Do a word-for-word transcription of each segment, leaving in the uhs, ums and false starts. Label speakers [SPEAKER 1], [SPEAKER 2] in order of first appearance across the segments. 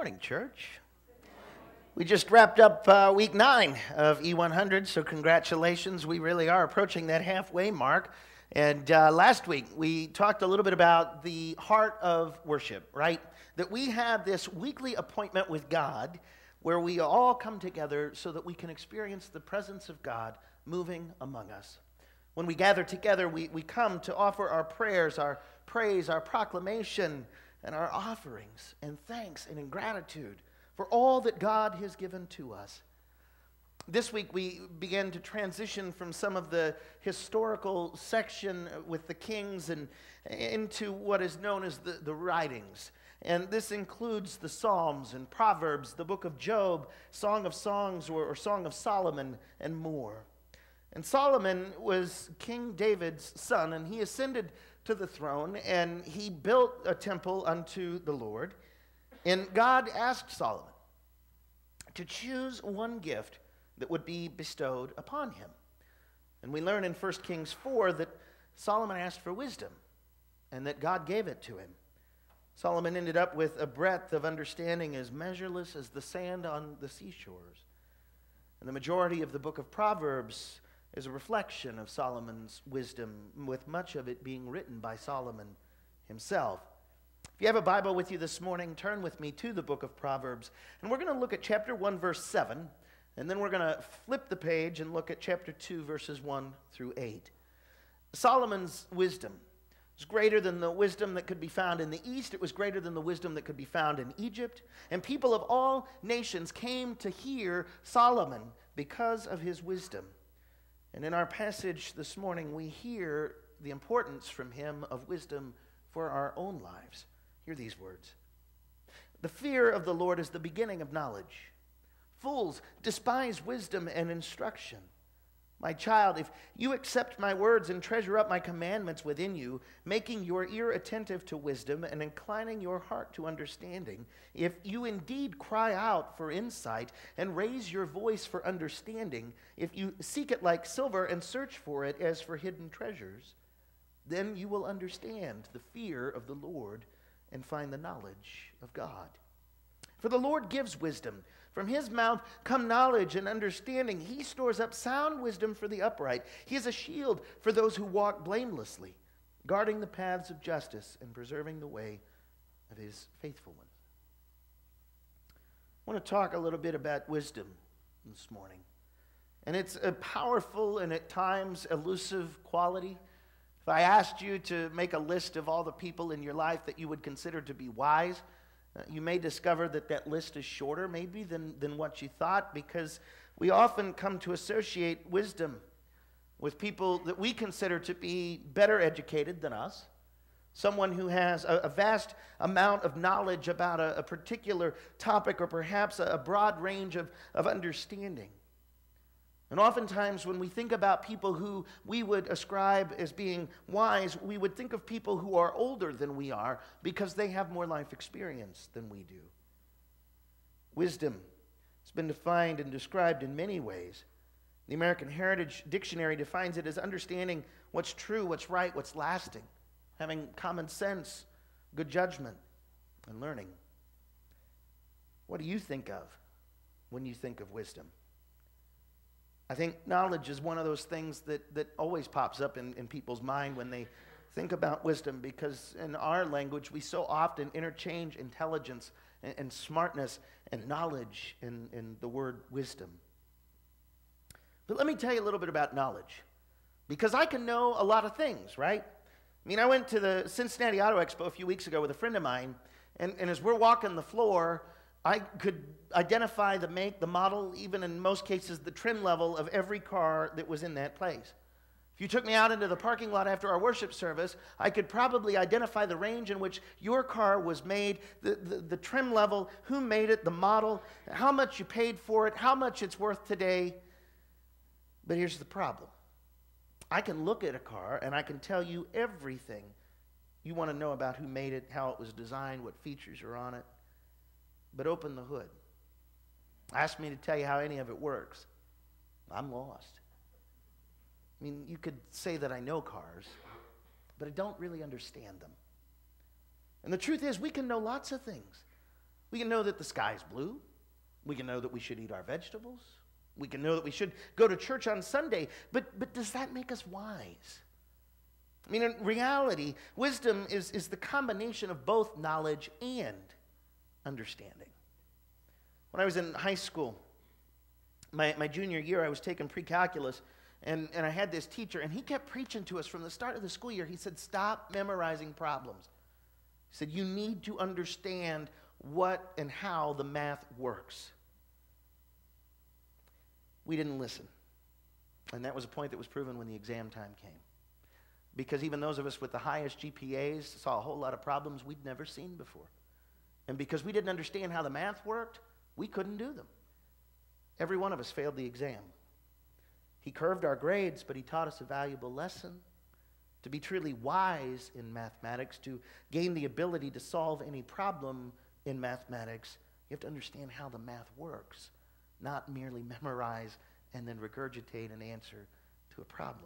[SPEAKER 1] morning, church. We just wrapped up uh, week nine of E one hundred, so congratulations. We really are approaching that halfway mark. And uh, last week, we talked a little bit about the heart of worship, right? That we have this weekly appointment with God where we all come together so that we can experience the presence of God moving among us. When we gather together, we, we come to offer our prayers, our praise, our proclamation, and our offerings and thanks and in gratitude for all that God has given to us. This week we began to transition from some of the historical section with the kings and into what is known as the, the writings. And this includes the Psalms and Proverbs, the Book of Job, Song of Songs or, or Song of Solomon, and more. And Solomon was King David's son, and he ascended to the throne, and he built a temple unto the Lord. And God asked Solomon to choose one gift that would be bestowed upon him. And we learn in First Kings four that Solomon asked for wisdom, and that God gave it to him. Solomon ended up with a breadth of understanding as measureless as the sand on the seashores. And the majority of the Book of Proverbs is a reflection of Solomon's wisdom, with much of it being written by Solomon himself. If you have a Bible with you this morning, turn with me to the Book of Proverbs. And we're going to look at chapter one, verse seven. And then we're going to flip the page and look at chapter two, verses one through eight. Solomon's wisdom was greater than the wisdom that could be found in the East. It was greater than the wisdom that could be found in Egypt. And people of all nations came to hear Solomon because of his wisdom. And in our passage this morning, we hear the importance from him of wisdom for our own lives. Hear these words. The fear of the Lord is the beginning of knowledge. Fools despise wisdom and instruction. My child, if you accept my words and treasure up my commandments within you, making your ear attentive to wisdom and inclining your heart to understanding, if you indeed cry out for insight and raise your voice for understanding, if you seek it like silver and search for it as for hidden treasures, then you will understand the fear of the Lord and find the knowledge of God. For the Lord gives wisdom. From his mouth come knowledge and understanding. He stores up sound wisdom for the upright. He is a shield for those who walk blamelessly, guarding the paths of justice and preserving the way of his faithful ones. I want to talk a little bit about wisdom this morning. And it's a powerful and at times elusive quality. If I asked you to make a list of all the people in your life that you would consider to be wise, Uh, you may discover that that list is shorter maybe than, than what you thought, because we often come to associate wisdom with people that we consider to be better educated than us, someone who has a, a vast amount of knowledge about a, a particular topic or perhaps a, a broad range of, of understanding. And oftentimes when we think about people who we would ascribe as being wise, we would think of people who are older than we are because they have more life experience than we do. Wisdom has been defined and described in many ways. The American Heritage Dictionary defines it as understanding what's true, what's right, what's lasting, having common sense, good judgment, and learning. What do you think of when you think of wisdom? I think knowledge is one of those things that, that always pops up in, in people's mind when they think about wisdom, because in our language we so often interchange intelligence and, and smartness and knowledge in, in the word wisdom. But let me tell you a little bit about knowledge, because I can know a lot of things, right? I mean, I went to the Cincinnati Auto Expo a few weeks ago with a friend of mine, and, and as we're walking the floor, I could identify the make, the model, even in most cases the trim level of every car that was in that place. If you took me out into the parking lot after our worship service, I could probably identify the range in which your car was made, the, the, the trim level, who made it, the model, how much you paid for it, how much it's worth today. But here's the problem. I can look at a car and I can tell you everything you want to know about who made it, how it was designed, what features are on it. But open the hood. Ask me to tell you how any of it works. I'm lost. I mean, you could say that I know cars, but I don't really understand them. And the truth is, we can know lots of things. We can know that the sky's blue. We can know that we should eat our vegetables. We can know that we should go to church on Sunday. But, but does that make us wise? I mean, in reality, wisdom is, is the combination of both knowledge and understanding. When I was in high school, my, my junior year, I was taking pre-calculus, and, and I had this teacher, and he kept preaching to us from the start of the school year. He said, stop memorizing problems. He said, you need to understand what and how the math works. We didn't listen. And that was a point that was proven when the exam time came. Because even those of us with the highest G P As saw a whole lot of problems we'd never seen before. And because we didn't understand how the math worked, we couldn't do them. Every one of us failed the exam. He curved our grades, but he taught us a valuable lesson. To be truly wise in mathematics, to gain the ability to solve any problem in mathematics, you have to understand how the math works, not merely memorize and then regurgitate an answer to a problem.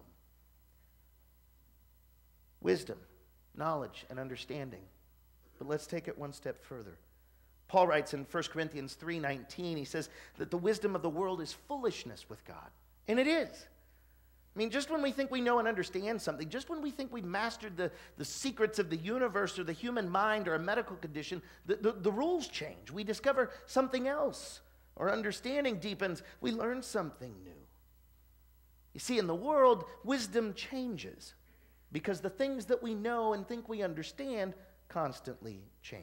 [SPEAKER 1] Wisdom, knowledge, and understanding. But let's take it one step further. Paul writes in First Corinthians three nineteen, he says that the wisdom of the world is foolishness with God. And it is. I mean, just when we think we know and understand something, just when we think we've mastered the, the secrets of the universe or the human mind or a medical condition, the, the, the rules change. We discover something else. Our understanding deepens. We learn something new. You see, in the world, wisdom changes because the things that we know and think we understand constantly change.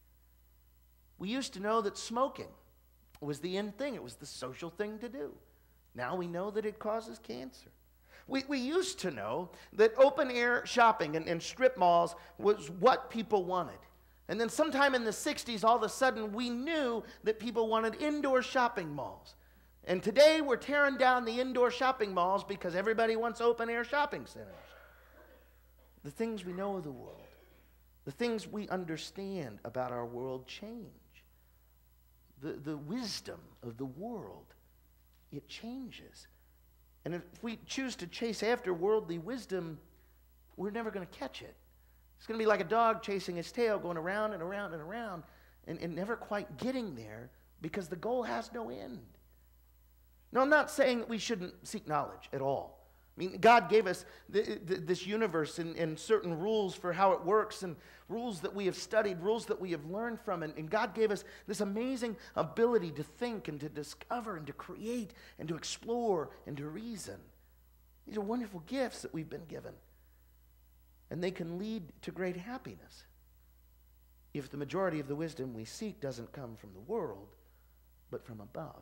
[SPEAKER 1] We used to know that smoking was the in thing. It was the social thing to do. Now we know that it causes cancer. We, we used to know that open-air shopping and, and strip malls was what people wanted. And then sometime in the sixties, all of a sudden, we knew that people wanted indoor shopping malls. And today, we're tearing down the indoor shopping malls because everybody wants open-air shopping centers. The things we know of the world, the things we understand about our world change. The, the wisdom of the world, it changes. And if we choose to chase after worldly wisdom, we're never going to catch it. It's going to be like a dog chasing its tail, going around and around and around, and, and never quite getting there because the goal has no end. No, I'm not saying that we shouldn't seek knowledge at all. I mean, God gave us the, the, this universe and, and certain rules for how it works and rules that we have studied, rules that we have learned from. And, and God gave us this amazing ability to think and to discover and to create and to explore and to reason. These are wonderful gifts that we've been given. And they can lead to great happiness if the majority of the wisdom we seek doesn't come from the world, but from above.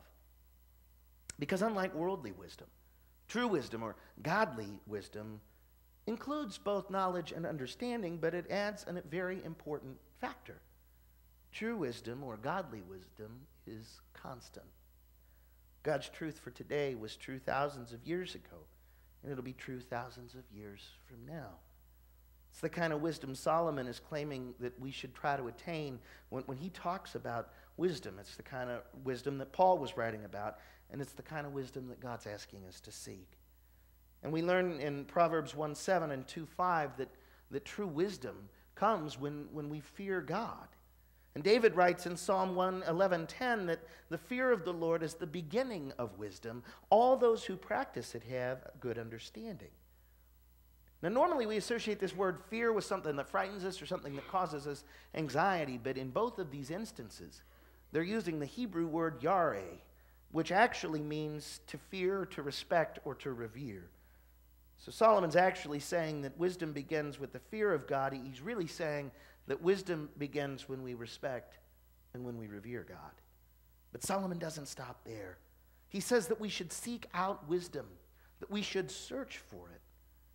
[SPEAKER 1] Because unlike worldly wisdom, true wisdom or godly wisdom includes both knowledge and understanding, but it adds a very important factor. True wisdom or godly wisdom is constant. God's truth for today was true thousands of years ago, and it'll be true thousands of years from now. It's the kind of wisdom Solomon is claiming that we should try to attain when, when he talks about wisdom. It's the kind of wisdom that Paul was writing about, and it's the kind of wisdom that God's asking us to seek. And we learn in Proverbs one seven and two five that, that true wisdom comes when, when we fear God. And David writes in Psalm one eleven ten that the fear of the Lord is the beginning of wisdom. All those who practice it have good understanding. Now, normally we associate this word fear with something that frightens us or something that causes us anxiety, but in both of these instances, they're using the Hebrew word yareh, which actually means to fear, to respect, or to revere. So Solomon's actually saying that wisdom begins with the fear of God. He's really saying that wisdom begins when we respect and when we revere God. But Solomon doesn't stop there. He says that we should seek out wisdom, that we should search for it.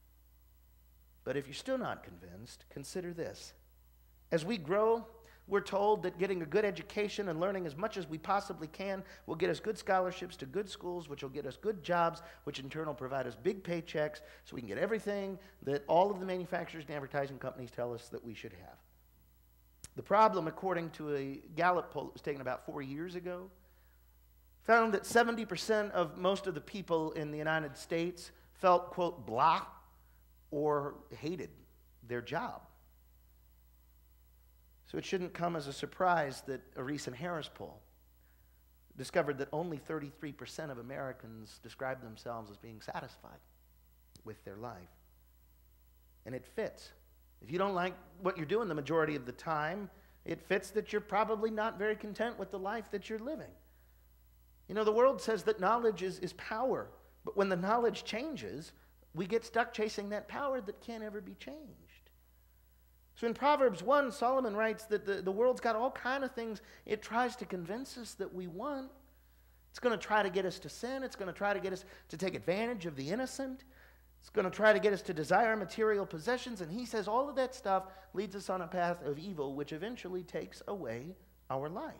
[SPEAKER 1] But if you're still not convinced, consider this. As we grow, we're told that getting a good education and learning as much as we possibly can will get us good scholarships to good schools, which will get us good jobs, which in turn will provide us big paychecks so we can get everything that all of the manufacturers and advertising companies tell us that we should have. The problem, according to a Gallup poll that was taken about four years ago, found that seventy percent of most of the people in the United States felt, quote, blah, or hated their job. So it shouldn't come as a surprise that a recent Harris poll discovered that only thirty-three percent of Americans describe themselves as being satisfied with their life. And it fits. If you don't like what you're doing the majority of the time, it fits that you're probably not very content with the life that you're living. You know, the world says that knowledge is, is power, but when the knowledge changes, we get stuck chasing that power that can't ever be changed. So in Proverbs one, Solomon writes that the, the world's got all kind of things it tries to convince us that we want. It's going to try to get us to sin. It's going to try to get us to take advantage of the innocent. It's going to try to get us to desire material possessions. And he says all of that stuff leads us on a path of evil, which eventually takes away our life.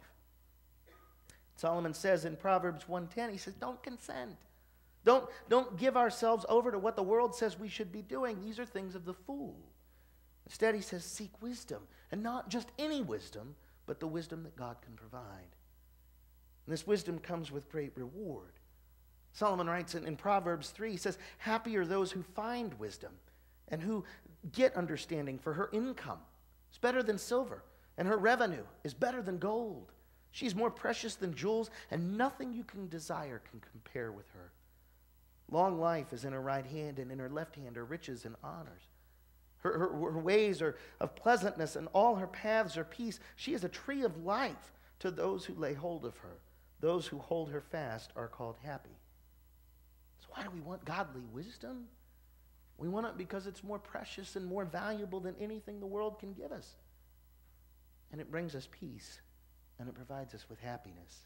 [SPEAKER 1] Solomon says in Proverbs one ten, he says, don't consent. Don't, don't give ourselves over to what the world says we should be doing. These are things of the fool. Instead, he says, seek wisdom. And not just any wisdom, but the wisdom that God can provide. And this wisdom comes with great reward. Solomon writes in, in Proverbs three, he says, happy are those who find wisdom and who get understanding, for her income is better than silver, and her revenue is better than gold. She's more precious than jewels, and nothing you can desire can compare with her. Long life is in her right hand, and in her left hand are riches and honors. Her, her, her ways are of pleasantness, and all her paths are peace. She is a tree of life to those who lay hold of her. Those who hold her fast are called happy. So why do we want godly wisdom? We want it because it's more precious and more valuable than anything the world can give us. And it brings us peace, and it provides us with happiness.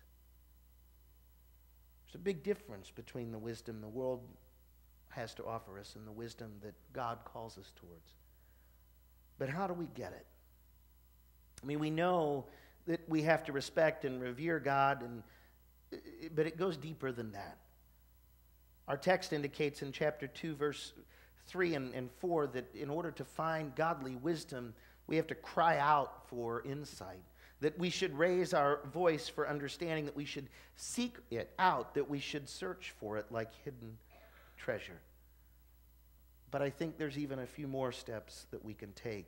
[SPEAKER 1] There's a big difference between the wisdom the world has to offer us and the wisdom that God calls us towards. But how do we get it? I mean, we know that we have to respect and revere God, and but it goes deeper than that. Our text indicates in chapter two, verse three and, and four, that in order to find godly wisdom, we have to cry out for insight, that we should raise our voice for understanding, that we should seek it out, that we should search for it like hidden treasure. But I think there's even a few more steps that we can take.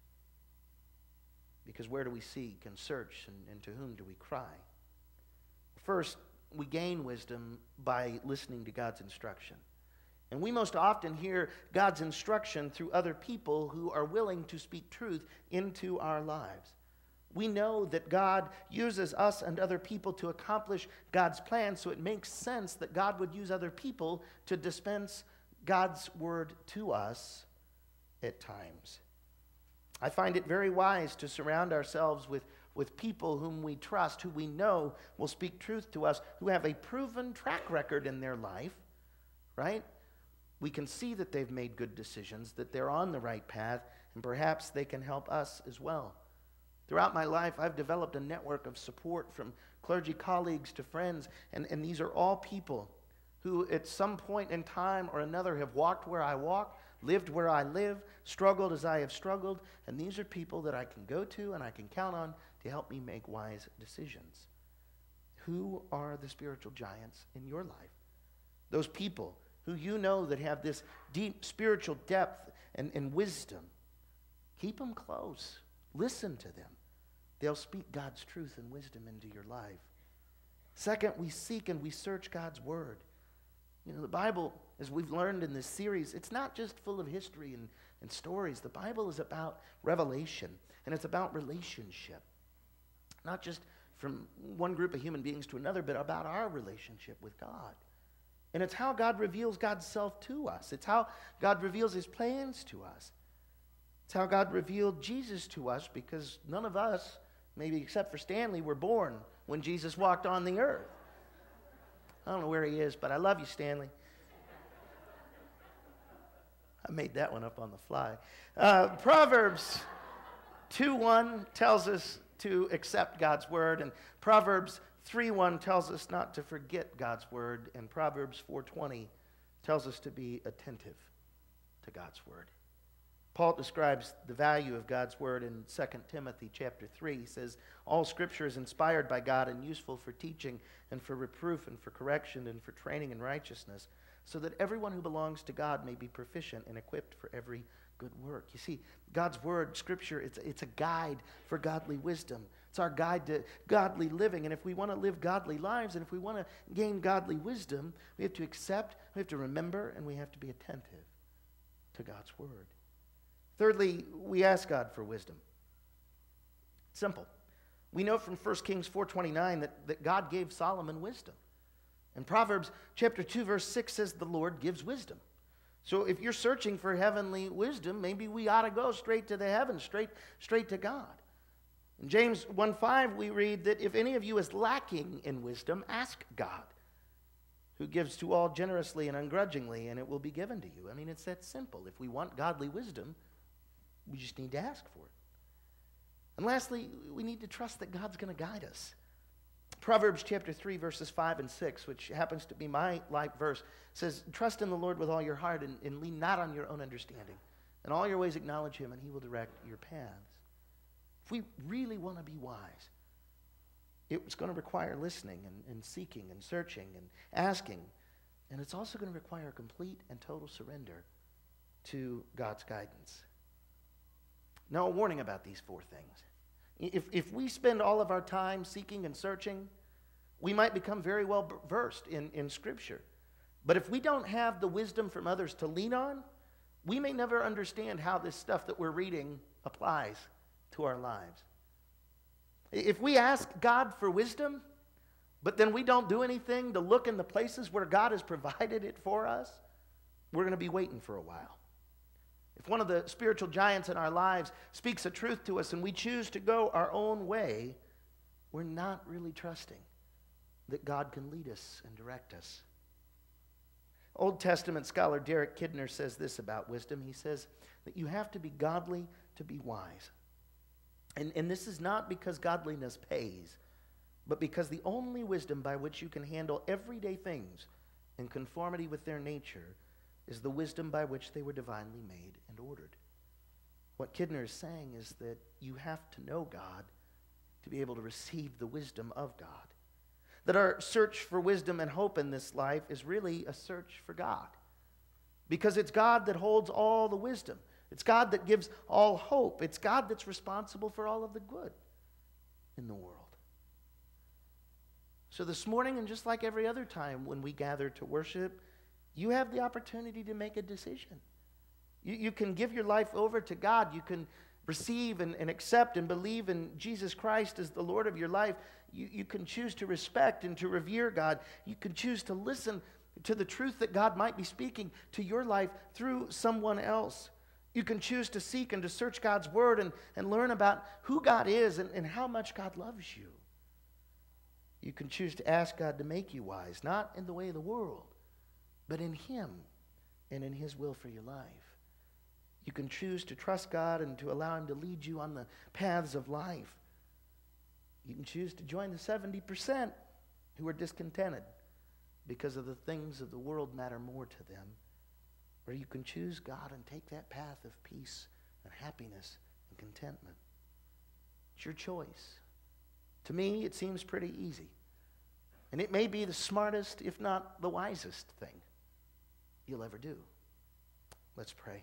[SPEAKER 1] Because where do we seek and search, and, and to whom do we cry? First, we gain wisdom by listening to God's instruction. And we most often hear God's instruction through other people who are willing to speak truth into our lives. We know that God uses us and other people to accomplish God's plan, so it makes sense that God would use other people to dispense God's word to us at times. I find it very wise to surround ourselves with, with people whom we trust, who we know will speak truth to us, who have a proven track record in their life, right? We can see that they've made good decisions, that they're on the right path, and perhaps they can help us as well. Throughout my life, I've developed a network of support from clergy colleagues to friends, and, and these are all people who at some point in time or another have walked where I walk, lived where I live, struggled as I have struggled, and these are people that I can go to and I can count on to help me make wise decisions. Who are the spiritual giants in your life? Those people who you know that have this deep spiritual depth and, and wisdom. Keep them close. Listen to them. They'll speak God's truth and wisdom into your life. Second, we seek and we search God's word. You know, the Bible, as we've learned in this series, it's not just full of history and, and stories. The Bible is about revelation, and it's about relationship. Not just from one group of human beings to another, but about our relationship with God. And it's how God reveals God's self to us. It's how God reveals his plans to us. It's how God revealed Jesus to us, because none of us, maybe except for Stanley, were born when Jesus walked on the earth. I don't know where he is, but I love you, Stanley. I made that one up on the fly. Uh, Proverbs two one tells us to accept God's word, and Proverbs three one tells us not to forget God's word, and Proverbs four twenty tells us to be attentive to God's word. Paul describes the value of God's word in Second Timothy chapter three. He says, all scripture is inspired by God and useful for teaching and for reproof and for correction and for training in righteousness, so that everyone who belongs to God may be proficient and equipped for every good work. You see, God's word, Scripture, it's, it's a guide for godly wisdom. It's our guide to godly living. And if we want to live godly lives, and if we want to gain godly wisdom, we have to accept, we have to remember, and we have to be attentive to God's word. Thirdly, we ask God for wisdom. Simple. We know from First Kings four twenty-nine that, that God gave Solomon wisdom. And Proverbs chapter two, verse six says the Lord gives wisdom. So if you're searching for heavenly wisdom, maybe we ought to go straight to the heavens, straight, straight to God. In James one five, we read that if any of you is lacking in wisdom, ask God, who gives to all generously and ungrudgingly, and it will be given to you. I mean, it's that simple. If we want godly wisdom, we just need to ask for it. And lastly, we need to trust that God's going to guide us. Proverbs chapter three, verses five and six, which happens to be my life verse, says, trust in the Lord with all your heart and, and lean not on your own understanding. In all your ways acknowledge him, and he will direct your paths. If we really want to be wise, it's going to require listening and, and seeking and searching and asking. And it's also going to require complete and total surrender to God's guidance. Now, a warning about these four things. If, if we spend all of our time seeking and searching, we might become very well versed in, in Scripture. But if we don't have the wisdom from others to lean on, we may never understand how this stuff that we're reading applies to our lives. If we ask God for wisdom, but then we don't do anything to look in the places where God has provided it for us, we're going to be waiting for a while. If one of the spiritual giants in our lives speaks a truth to us and we choose to go our own way, we're not really trusting that God can lead us and direct us. Old Testament scholar Derek Kidner says this about wisdom. He says that you have to be godly to be wise. And, and this is not because godliness pays, but because the only wisdom by which you can handle everyday things in conformity with their nature is the wisdom by which they were divinely made and ordered. What Kidner is saying is that you have to know God to be able to receive the wisdom of God. That our search for wisdom and hope in this life is really a search for God. Because it's God that holds all the wisdom. It's God that gives all hope. It's God that's responsible for all of the good in the world. So this morning, and just like every other time when we gather to worship, you have the opportunity to make a decision. You, you can give your life over to God. You can receive and, and accept and believe in Jesus Christ as the Lord of your life. You, you can choose to respect and to revere God. You can choose to listen to the truth that God might be speaking to your life through someone else. You can choose to seek and to search God's word and, and learn about who God is and, and how much God loves you. You can choose to ask God to make you wise, not in the way of the world, but in him and in his will for your life. You can choose to trust God and to allow him to lead you on the paths of life. You can choose to join the seventy percent who are discontented because of the things of the world matter more to them. Or you can choose God and take that path of peace and happiness and contentment. It's your choice. To me, it seems pretty easy. And it may be the smartest, if not the wisest thing you'll ever do. Let's pray.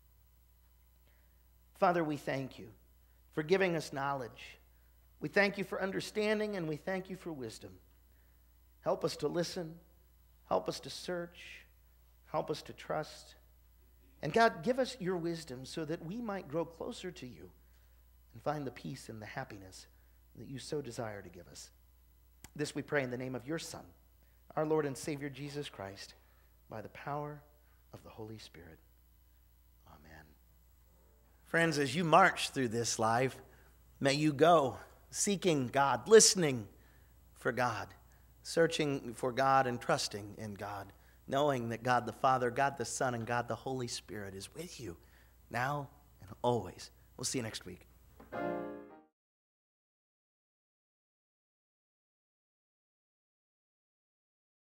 [SPEAKER 1] Father, we thank you for giving us knowledge. We thank you for understanding, and we thank you for wisdom. Help us to listen. Help us to search. Help us to trust. And God, give us your wisdom so that we might grow closer to you and find the peace and the happiness that you so desire to give us. This we pray in the name of your Son, our Lord and Savior Jesus Christ, by the power of the Holy Spirit. Amen. Friends, as you march through this life, may you go seeking God, listening for God, searching for God and trusting in God, knowing that God the Father, God the Son, and God the Holy Spirit is with you now and always. We'll see you next week.